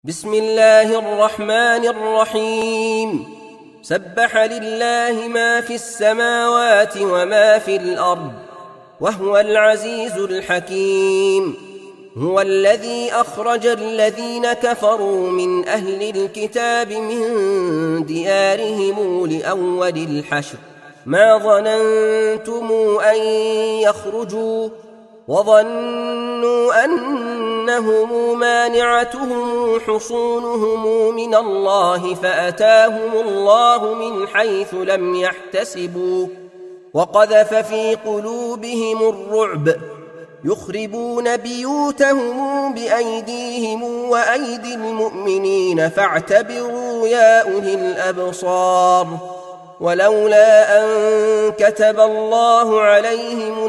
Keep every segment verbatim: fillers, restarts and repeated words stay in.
بسم الله الرحمن الرحيم. سبح لله ما في السماوات وما في الأرض وهو العزيز الحكيم. هو الذي أخرج الذين كفروا من أهل الكتاب من ديارهم لأول الحشر ما ظننتم أن يخرجوا وظنوا أنهم مانعتهم حصونهم من الله فأتاهم الله من حيث لم يحتسبوا وقذف في قلوبهم الرعب يخربون بيوتهم بأيديهم وأيدي المؤمنين فاعتبروا يا أولي الأبصار. ولولا أن كتب الله عليهم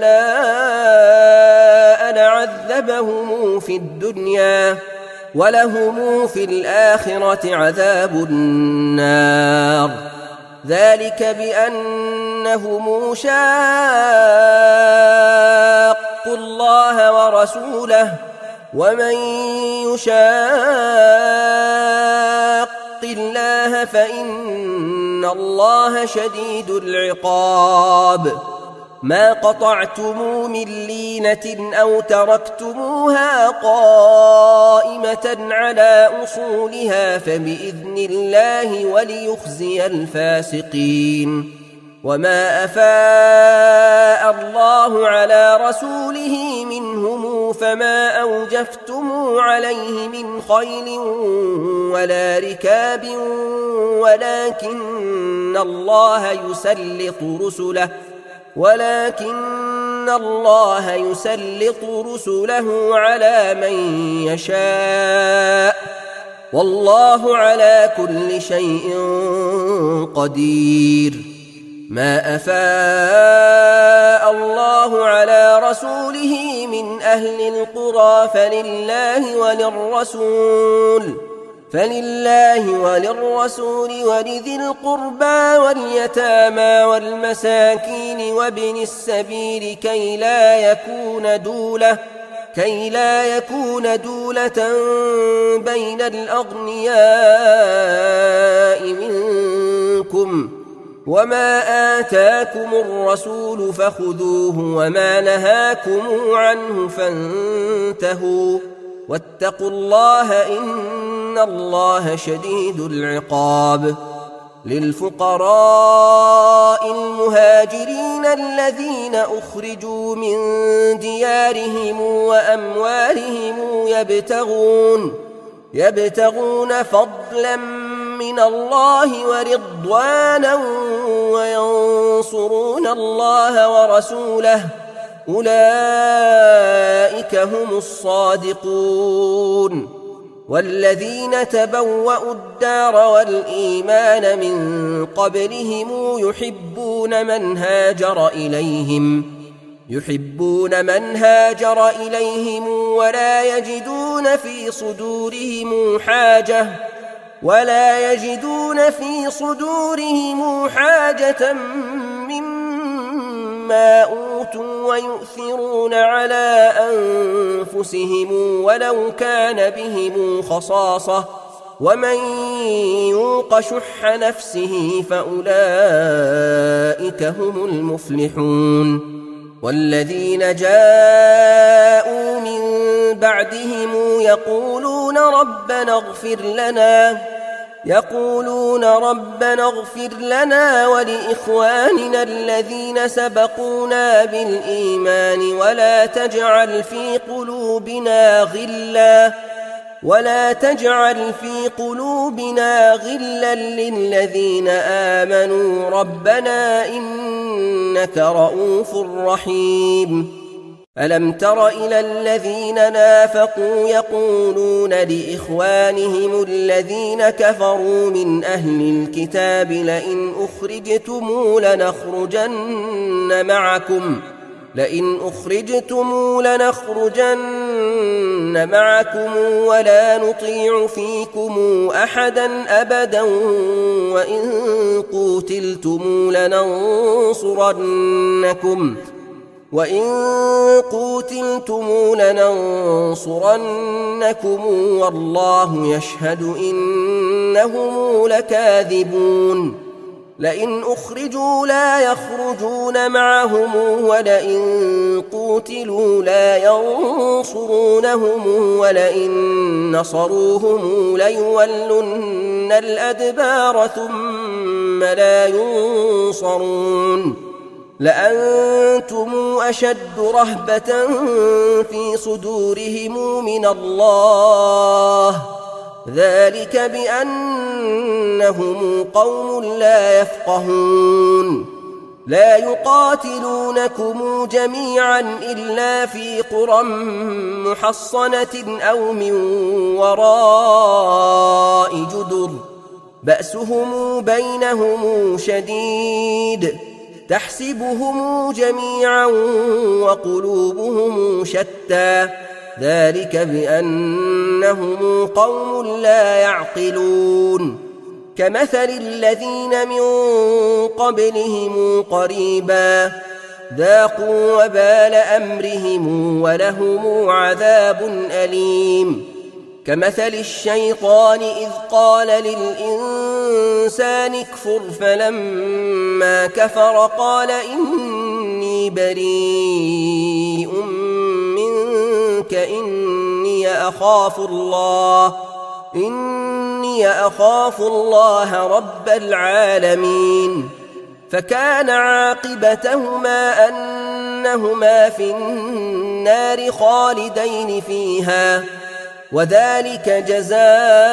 الجلاء لعذبهم في الدنيا ولهم في الآخرة عذاب النار. ذلك بأنهم شاقوا الله ورسوله ومن يشاق الله فإن الله شديد العقاب. ما قطعتم من لينة أو تركتموها قائمة على أصولها فبإذن الله وليخزي الفاسقين. وما أفاء الله على رسوله منهم فما أوجفتم عليه من خيل ولا ركاب ولكن الله يسلط رسله ولكن الله يسلط رسله على من يشاء والله على كل شيء قدير. ما أفاء الله على رسوله من أهل القرى فلله وللرسول فلله وللرسول ولذي القربى واليتامى والمساكين وابن السبيل كي لا يكون دولة كي لا يكون دولة بين الأغنياء منكم. وما آتاكم الرسول فخذوه وما نهاكم عنه فانتهوا واتقوا الله إن الله شديد العقاب. للفقراء المهاجرين الذين أخرجوا من ديارهم وأموالهم يبتغون يبتغون فضلا من الله ورضوانا وينصرون الله ورسوله أولئك هم الصادقون. والذين تبوأوا الدار والإيمان من قبلهم يحبون من هاجر إليهم يحبون من هاجر إليهم ولا يجدون في صدورهم حاجة ولا يجدون في صدورهم حاجة مما أوتوا ويؤثرون على أنفسهم ولو كان بهم خصاصة ومن يوق شح نفسه فأولئك هم المفلحون. والذين جاءوا من بعدهم يقولون ربنا اغفر لنا يقولون ربنا اغفر لنا ولإخواننا الذين سبقونا بالإيمان ولا تجعل في قلوبنا غلا ولا تجعل في قلوبنا غلا للذين آمنوا ربنا إنك رؤوف رحيم. ألم تر إلى الذين نافقوا يقولون لإخوانهم الذين كفروا من أهل الكتاب لئن أخرجتم لنخرجن معكم لئن أخرجتم لنخرجن معكم ولا نطيع فيكم أحدا أبدا وإن قوتلتم لننصرنكم وإن قوتلتم لننصرنكم والله يشهد إنهم لكاذبون لئن أخرجوا لا يخرجون معهم ولئن قوتلوا لا ينصرونهم ولئن نصروهم ليولن الأدبار ثم لا ينصرون لأنتم أشد رهبة في صدورهم من الله ذلك بأنهم قوم لا يفقهون لا يقاتلونكم جميعا إلا في قرى محصنة أو من وراء جدر بأسهم بينهم شديد تحسبهم جميعا وقلوبهم شتى ذلك بأنهم قوم لا يعقلون كمثل الذين من قبلهم قريبا ذاقوا وبال أمرهم ولهم عذاب أليم كمثل الشيطان إذ قال للإنسان اكفر فلما كفر قال إني بريء منك إني أخاف الله إني أخاف الله رب العالمين فكان عاقبتهما أنهما في النار خالدين فيها وذلك جزاء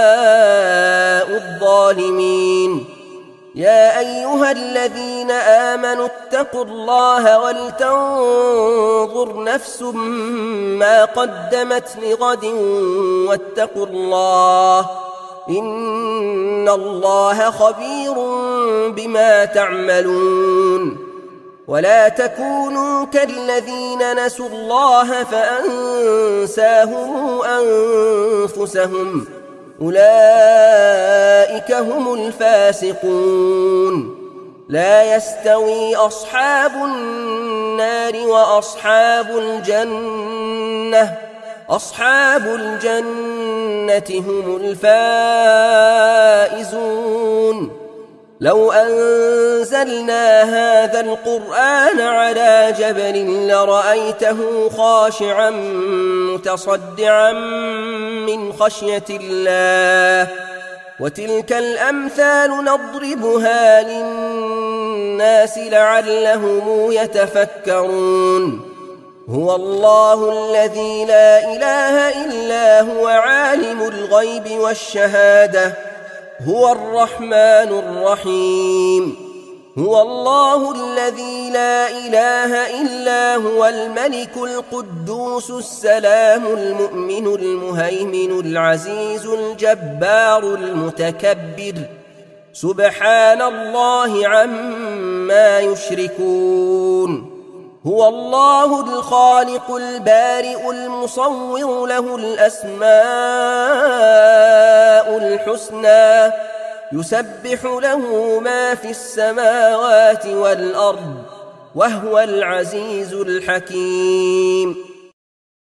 الظالمين يا أيها الذين آمنوا اتقوا الله ولتنظر نفس ما قدمت لغد واتقوا الله إن الله خبير بما تعملون ولا تكونوا كالذين نسوا الله فأنساهم أنفسهم أولئك هم الفاسقون لا يستوي أصحاب النار وأصحاب الجنة أصحاب الجنة هم الفائزون لو أنزلنا هذا القرآن على جبل لرأيته خاشعا متصدعا من خشية الله وتلك الأمثال نضربها للناس لعلهم يتفكرون هو الله الذي لا إله إلا هو عالم الغيب والشهادة هو الرحمن الرحيم هو الله الذي لا إله إلا هو الملك القدوس السلام المؤمن المهيمن العزيز الجبار المتكبر سبحان الله عما يشركون هو الله الخالق البارئ المصور له الأسماء الحسنى يسبح له ما في السماوات والأرض وهو العزيز الحكيم